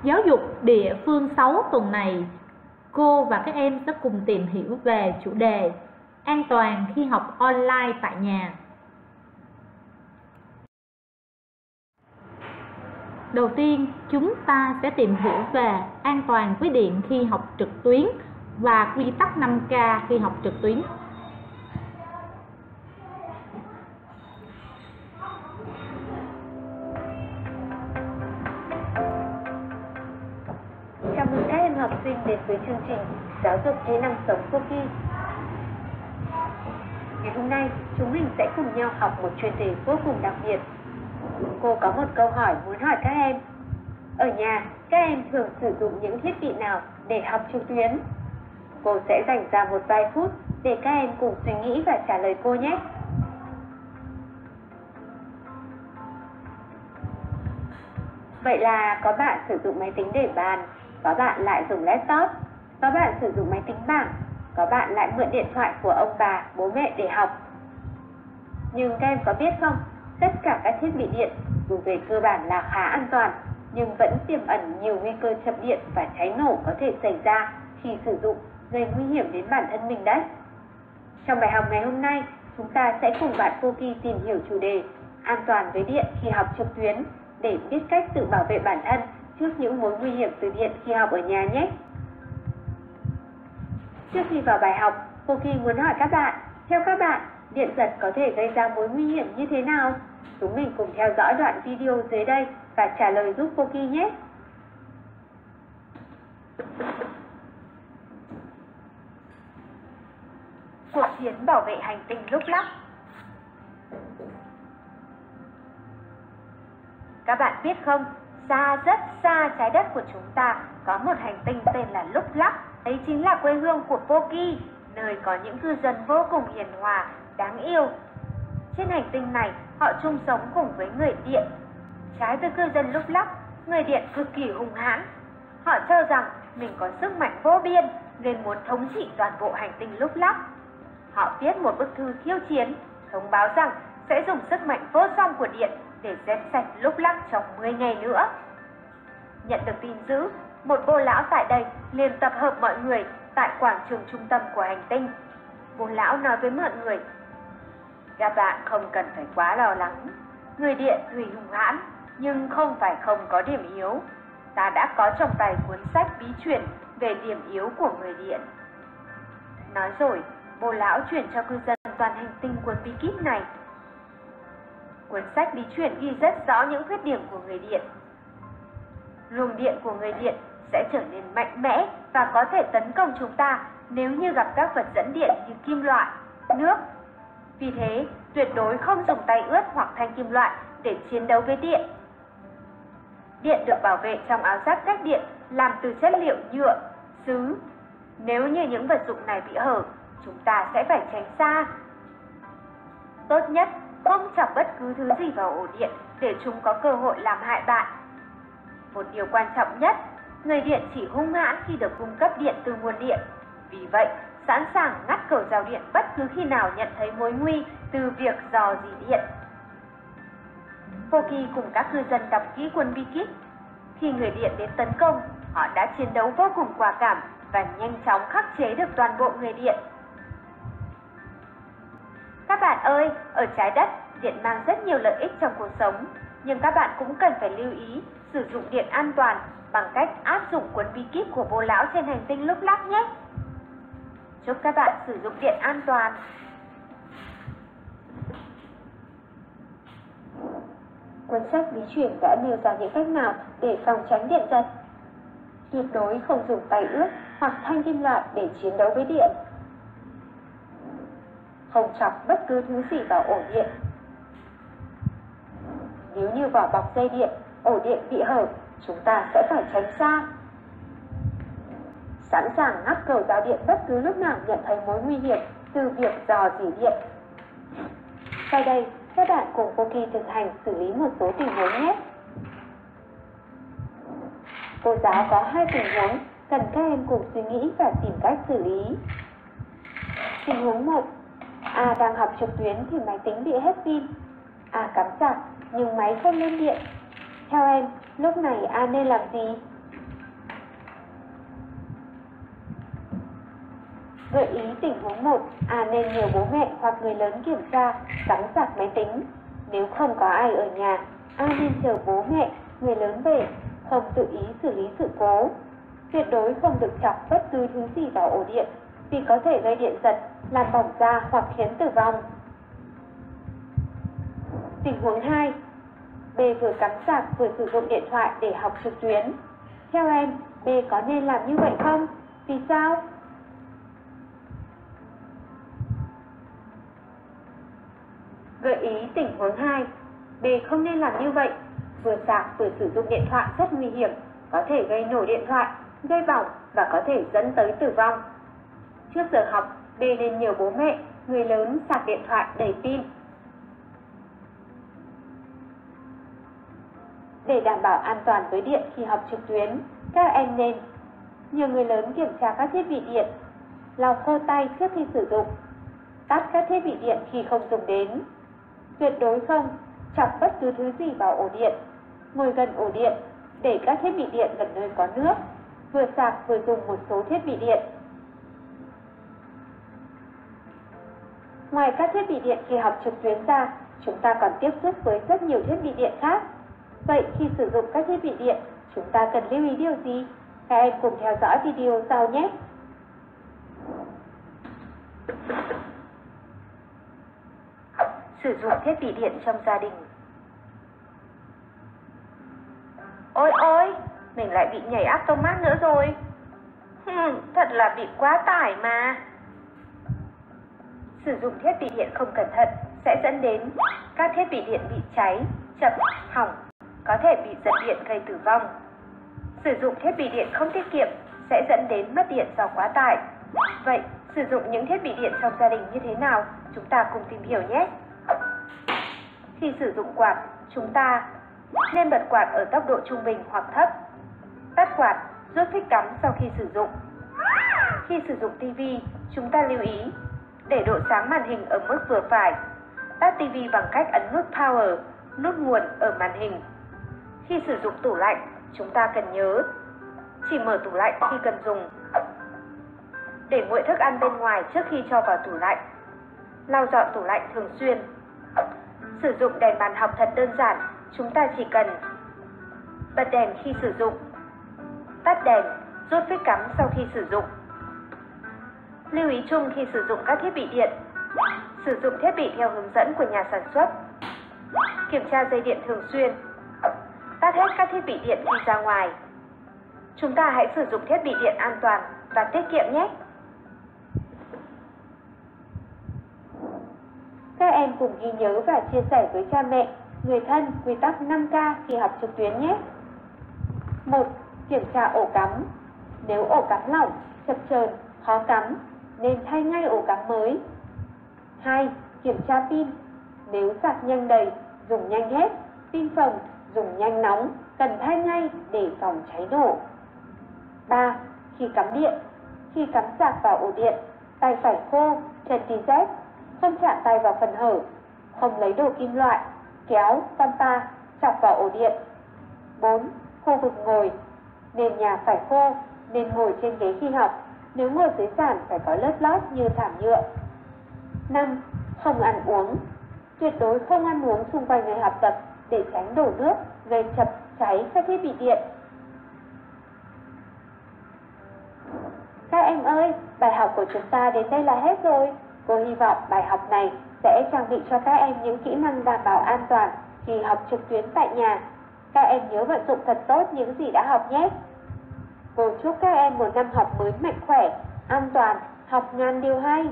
Giáo dục địa phương 6 tuần này, cô và các em sẽ cùng tìm hiểu về chủ đề an toàn khi học online tại nhà. Đầu tiên, chúng ta sẽ tìm hiểu về an toàn với điện khi học trực tuyến và quy tắc 5K khi học trực tuyến. Chào mừng các em học sinh đến với chương trình Giáo dục kỹ năng sống Poki. Ngày hôm nay, chúng mình sẽ cùng nhau học một chuyên đề vô cùng đặc biệt. Cô có một câu hỏi muốn hỏi các em. Ở nhà, các em thường sử dụng những thiết bị nào để học trực tuyến? Cô sẽ dành ra một vài phút để các em cùng suy nghĩ và trả lời cô nhé. Vậy là có bạn sử dụng máy tính để bàn, có bạn lại dùng laptop, có bạn sử dụng máy tính bảng, có bạn lại mượn điện thoại của ông bà, bố mẹ để học. Nhưng các em có biết không, tất cả các thiết bị điện dù về cơ bản là khá an toàn, nhưng vẫn tiềm ẩn nhiều nguy cơ chập điện và cháy nổ có thể xảy ra khi sử dụng, gây nguy hiểm đến bản thân mình đấy. Trong bài học ngày hôm nay, chúng ta sẽ cùng bạn Poki tìm hiểu chủ đề an toàn với điện khi học trực tuyến để biết cách tự bảo vệ bản thân trước những mối nguy hiểm từ điện khi học ở nhà nhé. Trước khi vào bài học, Poki muốn hỏi các bạn, theo các bạn, điện giật có thể gây ra mối nguy hiểm như thế nào? Chúng mình cùng theo dõi đoạn video dưới đây và trả lời giúp Poki nhé. Cuộc chiến bảo vệ hành tinh lúc lắc. Các bạn biết không, xa rất xa trái đất của chúng ta có một hành tinh tên là Lúc Lắc. Đấy chính là quê hương của Poki, nơi có những cư dân vô cùng hiền hòa, đáng yêu. Trên hành tinh này, họ chung sống cùng với người điện. Trái với cư dân Lúc Lắc, người điện cực kỳ hung hãn. Họ cho rằng mình có sức mạnh vô biên nên muốn thống trị toàn bộ hành tinh Lúc Lắc. Họ viết một bức thư khiêu chiến, thông báo rằng sẽ dùng sức mạnh vô song của điện để dẹp sạch Lúc Lắc trong 10 ngày nữa. Nhận được tin dữ, một bô lão tại đây liền tập hợp mọi người tại quảng trường trung tâm của hành tinh. Bô lão nói với mọi người, các bạn không cần phải quá lo lắng. Người điện tuy hung hãn, nhưng không phải không có điểm yếu. Ta đã có trong tay cuốn sách bí truyền về điểm yếu của người điện. Nói rồi, bô lão chuyển cho cư dân toàn hành tinh cuốn bí kíp này. Cuốn sách bí truyền ghi rất rõ những khuyết điểm của người điện. Luồng điện của người điện sẽ trở nên mạnh mẽ và có thể tấn công chúng ta nếu như gặp các vật dẫn điện như kim loại, nước. Vì thế, tuyệt đối không dùng tay ướt hoặc thanh kim loại để chiến đấu với điện. Điện được bảo vệ trong áo giáp cách điện làm từ chất liệu nhựa, sứ. Nếu như những vật dụng này bị hở, chúng ta sẽ phải tránh xa. Tốt nhất, không chọc bất cứ thứ gì vào ổ điện để chúng có cơ hội làm hại bạn. Một điều quan trọng nhất, người điện chỉ hung hãn khi được cung cấp điện từ nguồn điện. Vì vậy, sẵn sàng ngắt cầu rào điện bất cứ khi nào nhận thấy mối nguy từ việc rò rỉ điện. Poki cùng các cư dân đọc kỹ cuốn bí kíp. Khi người điện đến tấn công, họ đã chiến đấu vô cùng quả cảm và nhanh chóng khắc chế được toàn bộ người điện. Các bạn ơi, ở trái đất, điện mang rất nhiều lợi ích trong cuộc sống, nhưng các bạn cũng cần phải lưu ý sử dụng điện an toàn bằng cách áp dụng cuốn bí kíp của bô lão trên hành tinh Lúc Lắc nhé. Chúc các bạn sử dụng điện an toàn. Cuốn sách bí truyền đã nêu ra những cách nào để phòng tránh điện giật. Tuyệt đối không dùng tay ướt hoặc thanh kim loại để chiến đấu với điện. Không chọc bất cứ thứ gì vào ổ điện. Nếu như vỏ bọc dây điện, ổ điện bị hở, chúng ta sẽ phải tránh xa. Sẵn sàng ngắt cầu giao điện bất cứ lúc nào nhận thấy mối nguy hiểm từ việc rò rỉ điện. Sau đây, các bạn cùng Poki thực hành xử lý một số tình huống nhé. Cô giáo có 2 tình huống cần các em cùng suy nghĩ và tìm cách xử lý. Tình huống 1. A đang học trực tuyến thì máy tính bị hết pin. A cắm sạc nhưng máy không lên điện. Theo em, lúc này A nên làm gì? Gợi ý tình huống 1, nên nhờ bố mẹ hoặc người lớn kiểm tra, cắm sạc máy tính. Nếu không có ai ở nhà, nên chờ bố mẹ, người lớn về, không tự ý xử lý sự cố. Tuyệt đối không được chọc bất cứ thứ gì vào ổ điện, vì có thể gây điện giật, làm bỏng da hoặc khiến tử vong. Tình huống 2, B vừa cắm sạc vừa sử dụng điện thoại để học trực tuyến. Theo em, B có nên làm như vậy không? Vì sao? Gợi ý tình huống 2, B không nên làm như vậy. Vừa sạc vừa sử dụng điện thoại rất nguy hiểm, có thể gây nổ điện thoại, gây bỏng và có thể dẫn tới tử vong. Trước giờ học, B nên nhờ bố mẹ, người lớn sạc điện thoại đầy pin. Để đảm bảo an toàn với điện khi học trực tuyến, các em nên nhờ người lớn kiểm tra các thiết bị điện, lau khô tay trước khi sử dụng, tắt các thiết bị điện khi không dùng đến. Tuyệt đối không chọc bất cứ thứ gì vào ổ điện, ngồi gần ổ điện, để các thiết bị điện gần nơi có nước, vừa sạc vừa dùng một số thiết bị điện. Ngoài các thiết bị điện khi học trực tuyến ra, chúng ta còn tiếp xúc với rất nhiều thiết bị điện khác. Vậy khi sử dụng các thiết bị điện, chúng ta cần lưu ý điều gì? Các em cùng theo dõi video sau nhé! Sử dụng thiết bị điện trong gia đình. Ôi ôi, mình lại bị nhảy automat nữa rồi. Thật là bị quá tải mà. Sử dụng thiết bị điện không cẩn thận sẽ dẫn đến các thiết bị điện bị cháy, chập, hỏng, có thể bị giật điện gây tử vong. Sử dụng thiết bị điện không tiết kiệm sẽ dẫn đến mất điện do quá tải. Vậy, sử dụng những thiết bị điện trong gia đình như thế nào? Chúng ta cùng tìm hiểu nhé! Khi sử dụng quạt, chúng ta nên bật quạt ở tốc độ trung bình hoặc thấp. Tắt quạt, rút phích cắm sau khi sử dụng. Khi sử dụng TV, chúng ta lưu ý để độ sáng màn hình ở mức vừa phải. Tắt TV bằng cách ấn nút Power, nút nguồn ở màn hình. Khi sử dụng tủ lạnh, chúng ta cần nhớ chỉ mở tủ lạnh khi cần dùng. Để nguội thức ăn bên ngoài trước khi cho vào tủ lạnh. Lau dọn tủ lạnh thường xuyên. Sử dụng đèn bàn học thật đơn giản, chúng ta chỉ cần bật đèn khi sử dụng, tắt đèn, rút phích cắm sau khi sử dụng. Lưu ý chung khi sử dụng các thiết bị điện: sử dụng thiết bị theo hướng dẫn của nhà sản xuất, kiểm tra dây điện thường xuyên, tắt hết các thiết bị điện khi ra ngoài. Chúng ta hãy sử dụng thiết bị điện an toàn và tiết kiệm nhé! Các em cùng ghi nhớ và chia sẻ với cha mẹ, người thân quy tắc 5K khi học trực tuyến nhé. 1. Kiểm tra ổ cắm. Nếu ổ cắm lỏng, chập chờn, khó cắm, nên thay ngay ổ cắm mới. 2. Kiểm tra pin. Nếu sạc nhanh đầy, dùng nhanh hết, pin phồng, dùng nhanh nóng, cần thay ngay để phòng cháy nổ. 3. Khi cắm điện. Khi cắm sạc vào ổ điện, tay phải khô, chân đi dép, không chạm tay vào phần hở, không lấy đồ kim loại, kéo, pampa, chọc vào ổ điện. 4. Khu vực ngồi. Nền nhà phải khô, nên ngồi trên ghế khi học, nếu ngồi dưới sàn phải có lớp lót như thảm nhựa. 5. Không ăn uống. Tuyệt đối không ăn uống xung quanh người học tập để tránh đổ nước, gây chập, cháy các thiết bị điện. Các em ơi, bài học của chúng ta đến đây là hết rồi. Cô hy vọng bài học này sẽ trang bị cho các em những kỹ năng đảm bảo an toàn khi học trực tuyến tại nhà. Các em nhớ vận dụng thật tốt những gì đã học nhé. Cô chúc các em một năm học mới mạnh khỏe, an toàn, học ngàn điều hay.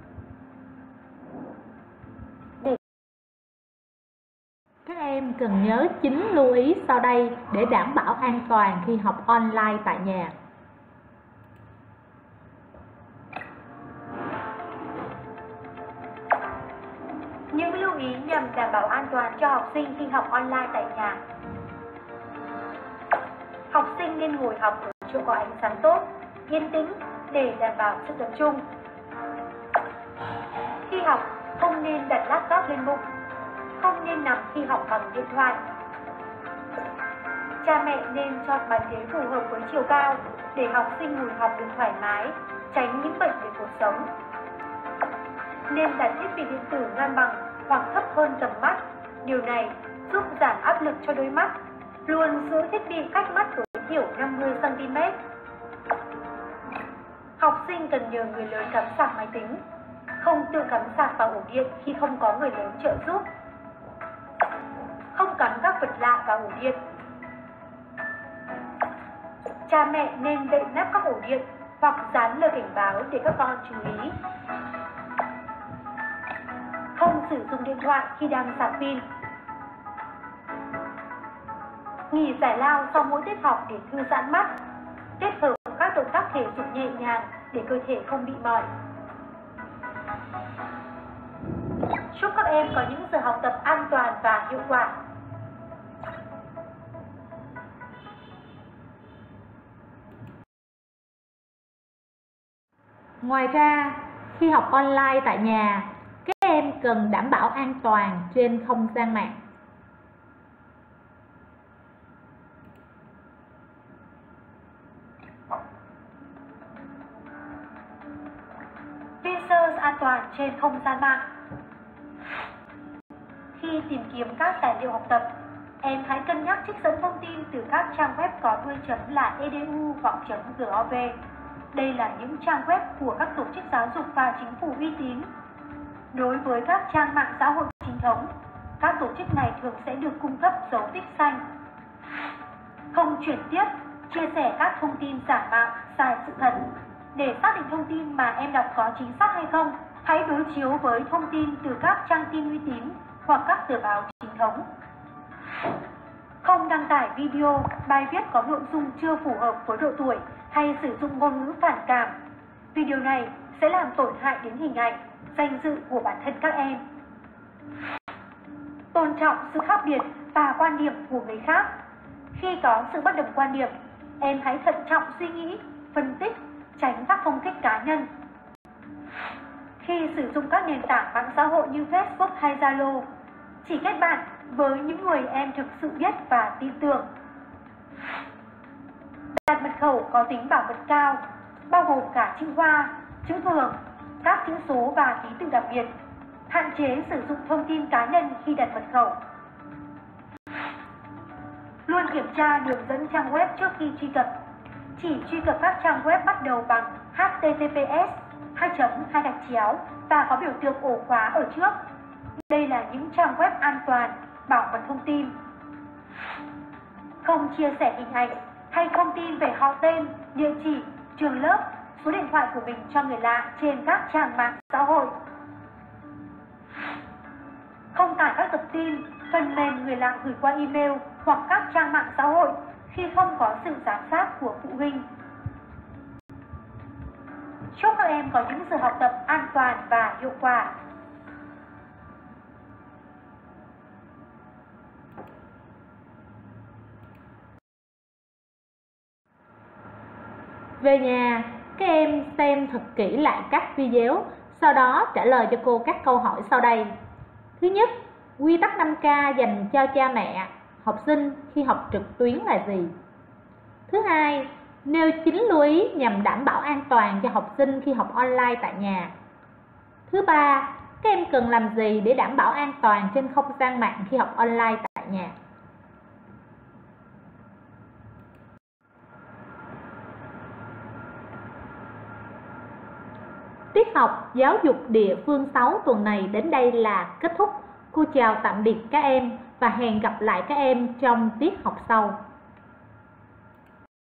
Các em cần nhớ 9 lưu ý sau đây để đảm bảo an toàn khi học online tại nhà. Những lưu ý nhằm đảm bảo an toàn cho học sinh khi học online tại nhà. Học sinh nên ngồi học ở chỗ có ánh sáng tốt, yên tĩnh để đảm bảo sự tập trung. Khi học, không nên đặt laptop lên bụng, không nên nằm khi học bằng điện thoại. Cha mẹ nên chọn bàn ghế phù hợp với chiều cao để học sinh ngồi học được thoải mái. tránh những bệnh về cuộc sống. Nên đặt thiết bị điện tử ngang bằng hoặc thấp hơn tầm mắt. Điều này giúp giảm áp lực cho đôi mắt. Luôn giữ thiết bị cách mắt tối thiểu 50 cm. Học sinh cần nhờ người lớn cắm sạc máy tính, không tự cắm sạc vào ổ điện khi không có người lớn trợ giúp. Không cắm các vật lạ vào ổ điện. Cha mẹ nên đậy nắp các ổ điện hoặc dán lời cảnh báo để các con chú ý. Không sử dụng điện thoại khi đang sạc pin. Nghỉ giải lao sau mỗi tiết học để thư giãn mắt. Kết hợp các động tác thể dục nhẹ nhàng để cơ thể không bị mỏi. Chúc các em có những giờ học tập an toàn và hiệu quả. Ngoài ra, khi học online tại nhà, các em cần đảm bảo an toàn trên không gian mạng. Research an toàn trên không gian mạng. Khi tìm kiếm các tài liệu học tập, em hãy cân nhắc trích dẫn thông tin từ các trang web có đuôi chấm là edu hoặc .gov. Đây là những trang web của các tổ chức giáo dục và chính phủ uy tín. Đối với các trang mạng xã hội chính thống, các tổ chức này thường sẽ được cung cấp dấu tích xanh. Không chuyển tiếp, chia sẻ các thông tin giả mạo, sai sự thật. Để xác định thông tin mà em đọc có chính xác hay không, hãy đối chiếu với thông tin từ các trang tin uy tín hoặc các tờ báo chính thống. Không đăng tải video, bài viết có nội dung chưa phù hợp với độ tuổi hay sử dụng ngôn ngữ phản cảm. Vì điều này sẽ làm tổn hại đến hình ảnh, danh dự của bản thân các em. Tôn trọng sự khác biệt và quan điểm của người khác. Khi có sự bất đồng quan điểm, em hãy thận trọng suy nghĩ, phân tích, tránh các công kích cá nhân. Khi sử dụng các nền tảng mạng xã hội như Facebook hay Zalo, chỉ kết bạn với những người em thực sự biết và tin tưởng. Đặt mật khẩu có tính bảo mật cao, bao gồm cả chữ Hoa, chữ thường, các chữ số và ký tự đặc biệt. Hạn chế sử dụng thông tin cá nhân khi đặt mật khẩu. Luôn kiểm tra đường dẫn trang web trước khi truy cập. Chỉ truy cập các trang web bắt đầu bằng https và có biểu tượng ổ khóa ở trước. Đây là những trang web an toàn, bảo mật thông tin. Không chia sẻ hình ảnh hay thông tin về họ tên, địa chỉ, trường lớp, số điện thoại của mình cho người lạ trên các trang mạng xã hội. Không tải các tập tin, phần mềm người lạ gửi qua email hoặc các trang mạng xã hội khi không có sự giám sát của phụ huynh. Chúc các em có những giờ học tập an toàn và hiệu quả. Về nhà, các em xem thật kỹ lại các video, sau đó trả lời cho cô các câu hỏi sau đây. Thứ nhất, quy tắc 5K dành cho cha mẹ, học sinh khi học trực tuyến là gì? Thứ hai, nêu 9 lưu ý nhằm đảm bảo an toàn cho học sinh khi học online tại nhà. Thứ ba, các em cần làm gì để đảm bảo an toàn trên không gian mạng khi học online tại nhà? Tiết học giáo dục địa phương 6 tuần này đến đây là kết thúc. Cô chào tạm biệt các em và hẹn gặp lại các em trong tiết học sau.